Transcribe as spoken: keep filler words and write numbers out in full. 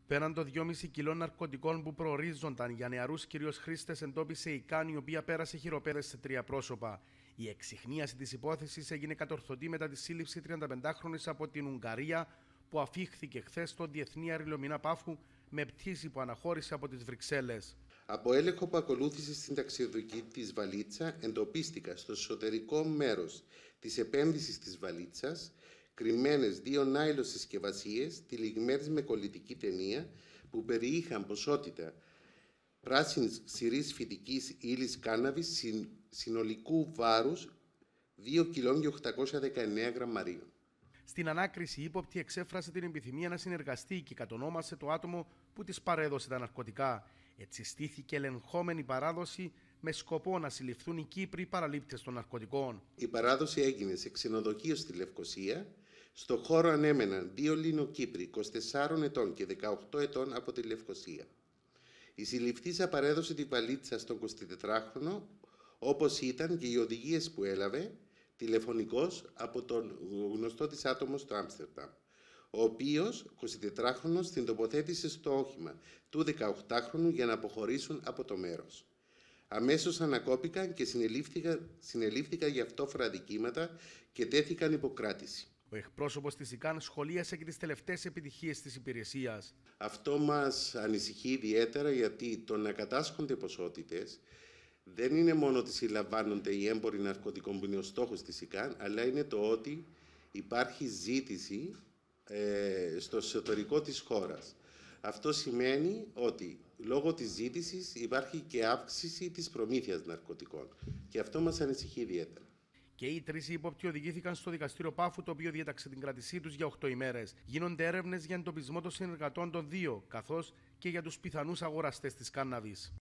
Πέραν των δυόμισι κιλών ναρκωτικών που προορίζονταν για νεαρούς κυρίως χρήστες, εντόπισε η ΚΑΝ, η οποία πέρασε χειροπέδες σε τρία πρόσωπα. Η εξιχνίαση της υπόθεσης έγινε κατορθωτή μετά τη σύλληψη τριανταπεντάχρονης από την Ουγγαρία, που αφήχθηκε χθες στο Διεθνή Αερολιμένα Πάφου με πτήση που αναχώρησε από τις Βρυξέλλες. Από έλεγχο που ακολούθησε στην ταξιδιωτική της βαλίτσα, εντοπίστηκα στο εσωτερικό μέρος της επένδυσης της βαλίτσας κρυμμένες δύο νάιλον συσκευασίες τυλιγμένες με κολλητική ταινία που περιείχαν ποσότητα πράσινης ξηρής φυτικής ύλης κάναβης συνολικού βάρους δύο κιλά οκτακόσια δεκαεννέα γραμμαρίων. Στην ανάκριση, η ύποπτη εξέφρασε την επιθυμία να συνεργαστεί και κατονόμασε το άτομο που της παρέδωσε τα ναρκωτικά. Έτσι στήθηκε ελεγχόμενη παράδοση με σκοπό να συλληφθούν οι Κύπροι παραλήπτες των ναρκωτικών. Η παράδοση έγινε σε ξενοδοχείο στη Λευκοσία. Στο χώρο ανέμεναν δύο Λινοκύπροι είκοσι τεσσάρων ετών και δεκαοκτώ ετών από τη Λευκοσία. Η συλληφθήσα παρέδωσε τη βαλίτσα στον εικοσιτετράχρονο, όπως ήταν και οι οδηγίες που έλαβε τηλεφωνικός από τον γνωστό της άτομο στο Άμστερνταμ, ο οποίος εικοσιτετράχρονος την τοποθέτησε στο όχημα του δεκαοκτάχρονου για να αποχωρήσουν από το μέρος. Αμέσως ανακόπηκαν και συνελήφθηκαν, συνελήφθηκαν για αυτόφορα αδικήματα και τέθηκαν υποκράτηση. Ο εκπρόσωπος της ΙΚΑΝ σχολίασε και τις τελευταίες επιτυχίες της υπηρεσίας. Αυτό μας ανησυχεί ιδιαίτερα, γιατί το να κατάσχονται ποσότητες δεν είναι μόνο ότι συλλαμβάνονται οι έμποροι ναρκωτικών που είναι ο στόχος της ΙΚΑΝ, αλλά είναι το ότι υπάρχει ζήτηση ε, στο εσωτερικό της χώρας. Αυτό σημαίνει ότι λόγω της ζήτησης υπάρχει και αύξηση της προμήθειας ναρκωτικών. Και αυτό μας ανησυχεί ιδιαίτερα. Και οι τρεις ύποπτοι οδηγήθηκαν στο δικαστήριο Πάφου, το οποίο διέταξε την κράτησή τους για οκτώ ημέρες. Γίνονται έρευνες για εντοπισμό των συνεργατών των δύο, καθώς και για τους πιθανούς αγοραστές της κάναβης.